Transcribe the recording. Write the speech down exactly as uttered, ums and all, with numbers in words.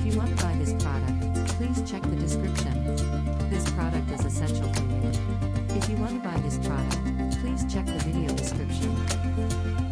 you want to buy this product, please check the description. This product is essential for you. If you want to buy this product, please check the video description.